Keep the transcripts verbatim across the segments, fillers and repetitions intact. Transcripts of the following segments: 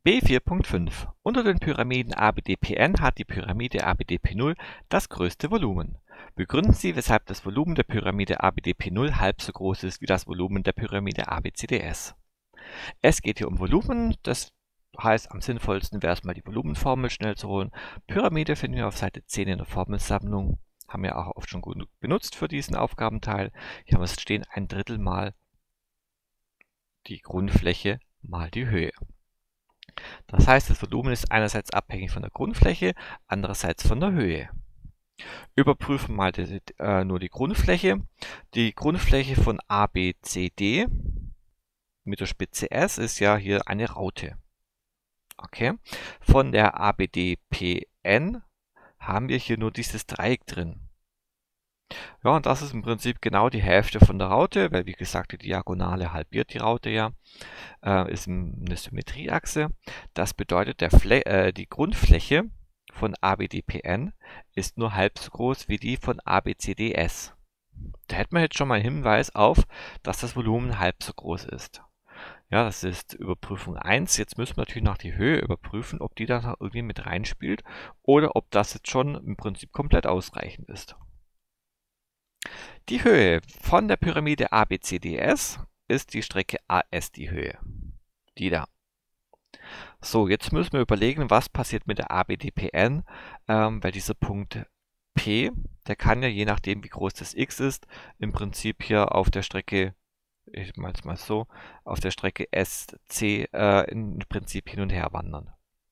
B vier Punkt fünf. Unter den Pyramiden A B D P N hat die Pyramide A B D P null das größte Volumen. Begründen Sie, weshalb das Volumen der Pyramide A B D P null halb so groß ist wie das Volumen der Pyramide A B C D S. Es geht hier um Volumen, das heißt, am sinnvollsten wäre es mal die Volumenformel schnell zu holen. Pyramide finden wir auf Seite zehn in der Formelsammlung. Haben wir auch oft schon gut benutzt für diesen Aufgabenteil. Hier haben wir es stehen, ein Drittel mal die Grundfläche mal die Höhe. Das heißt, das Volumen ist einerseits abhängig von der Grundfläche, andererseits von der Höhe. Überprüfen mal die, äh, nur die Grundfläche. Die Grundfläche von A B C D mit der Spitze S ist ja hier eine Raute. Okay. Von der A B D P N haben wir hier nur dieses Dreieck drin. Ja, und das ist im Prinzip genau die Hälfte von der Raute, weil wie gesagt, die Diagonale halbiert die Raute ja, äh, ist eine Symmetrieachse. Das bedeutet, der Flä äh, die Grundfläche von A B D P N ist nur halb so groß wie die von A B C D S. Da hätten wir jetzt schon mal einen Hinweis auf, dass das Volumen halb so groß ist. Ja, das ist Überprüfung eins. Jetzt müssen wir natürlich noch die Höhe überprüfen, ob die da noch irgendwie mit reinspielt oder ob das jetzt schon im Prinzip komplett ausreichend ist. Die Höhe von der Pyramide A B C D S ist die Strecke A S die Höhe. Die da. So, jetzt müssen wir überlegen, was passiert mit der A B D P N, ähm, weil dieser Punkt P, der kann ja je nachdem, wie groß das X ist, im Prinzip hier auf der Strecke, ich mache es mal so, auf der Strecke S C äh, im Prinzip hin und her wandern.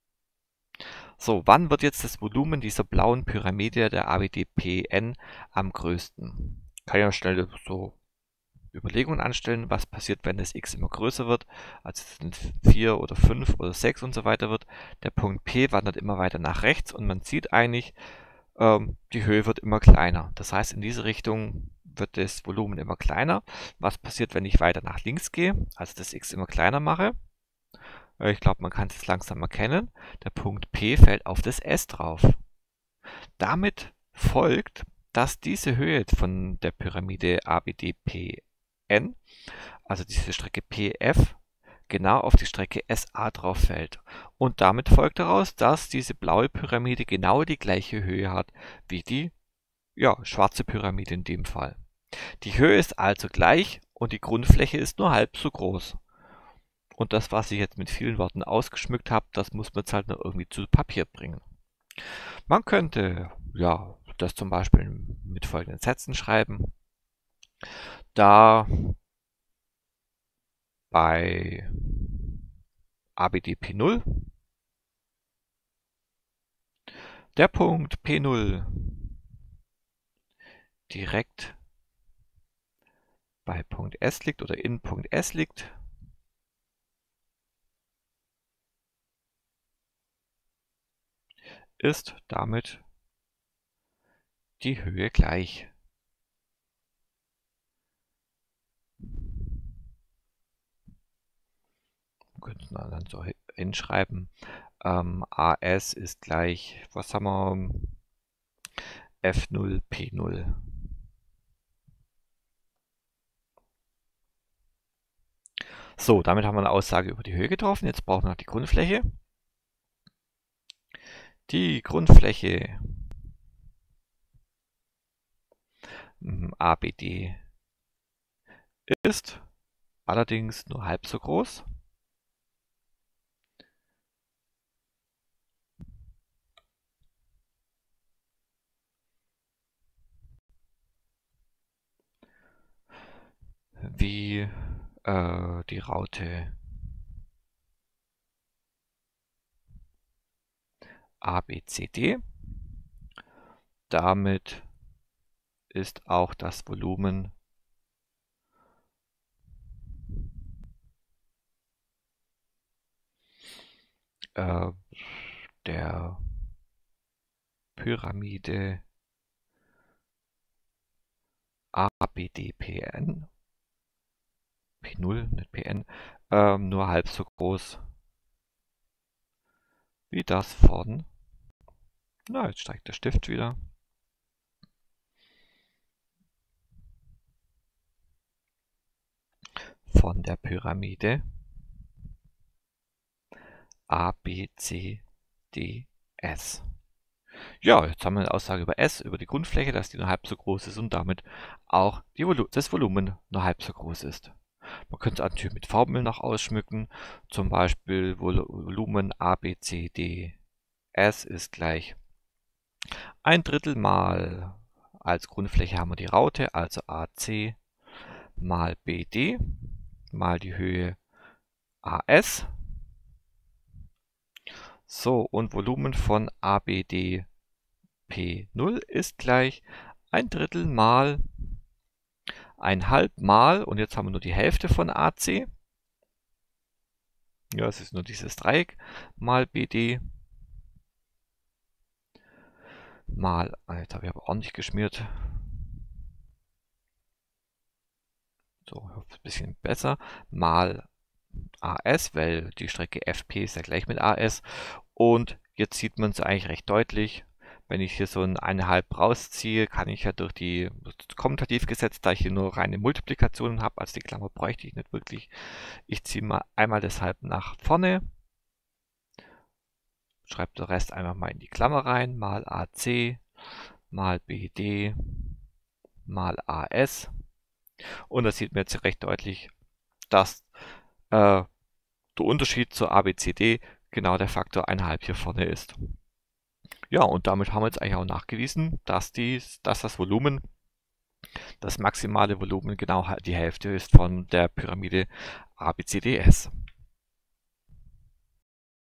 So, wann wird jetzt das Volumen dieser blauen Pyramide der A B D P N am größten? Kann ja schnell so Überlegungen anstellen, was passiert, wenn das X immer größer wird, also es sind vier oder fünf oder sechs und so weiter wird. Der Punkt P wandert immer weiter nach rechts und man sieht eigentlich, ähm, die Höhe wird immer kleiner. Das heißt, in diese Richtung wird das Volumen immer kleiner. Was passiert, wenn ich weiter nach links gehe, also das X immer kleiner mache? Ich glaube, man kann es jetzt langsam erkennen. Der Punkt P fällt auf das S drauf. Damit folgt, dass diese Höhe von der Pyramide A B D P N, also diese Strecke P F, genau auf die Strecke S A drauf fällt. Und damit folgt daraus, dass diese blaue Pyramide genau die gleiche Höhe hat wie die ja, schwarze Pyramide in dem Fall. Die Höhe ist also gleich und die Grundfläche ist nur halb so groß. Und das, was ich jetzt mit vielen Worten ausgeschmückt habe, das muss man jetzt halt noch irgendwie zu Papier bringen. Man könnte ja das zum Beispiel mit folgenden Sätzen schreiben. Da bei A B D P null der Punkt P null direkt bei Punkt S liegt oder in Punkt S liegt, ist damit die Höhe gleich. Wir könnten dann so hinschreiben, ähm, A S ist gleich, was haben wir, F null P null. So, damit haben wir eine Aussage über die Höhe getroffen. Jetzt brauchen wir noch die Grundfläche. Die Grundfläche A B D ist allerdings nur halb so groß. Wie äh, die Raute A B C D. Damit ist auch das Volumen äh, der Pyramide A B D P N, P null, nicht P N, ähm, nur halb so groß wie das von, na, jetzt steigt der Stift wieder. Von der Pyramide A, B, C, D, S. Ja, jetzt haben wir eine Aussage über S, über die Grundfläche, dass die nur halb so groß ist und damit auch die Volu das Volumen nur halb so groß ist. Man könnte es natürlich mit Formeln noch ausschmücken, zum Beispiel Vol Volumen A, B, C, D, S ist gleich ein Drittel mal, als Grundfläche haben wir die Raute, also A C mal B D mal die Höhe A S. So, und Volumen von A B D P null ist gleich ein Drittel mal ein halb mal, und jetzt haben wir nur die Hälfte von A C. Ja, es ist nur dieses Dreieck mal B D mal, jetzt habe ich aber ordentlich geschmiert. So, ein bisschen besser, mal A S, weil die Strecke F P ist ja gleich mit A S. Und jetzt sieht man es eigentlich recht deutlich. Wenn ich hier so ein eineinhalb rausziehe, kann ich ja durch die Kommutativgesetz, da ich hier nur reine Multiplikationen habe, also die Klammer bräuchte ich nicht wirklich. Ich ziehe mal einmal deshalb nach vorne, schreibe den Rest einfach mal in die Klammer rein, mal A C, mal B D, mal A S. Und das sieht man jetzt recht deutlich, dass äh, der Unterschied zur A B C D genau der Faktor eineinhalb hier vorne ist. Ja, und damit haben wir jetzt eigentlich auch nachgewiesen, dass, dies, dass das Volumen, das maximale Volumen genau die Hälfte ist von der Pyramide A B C D S.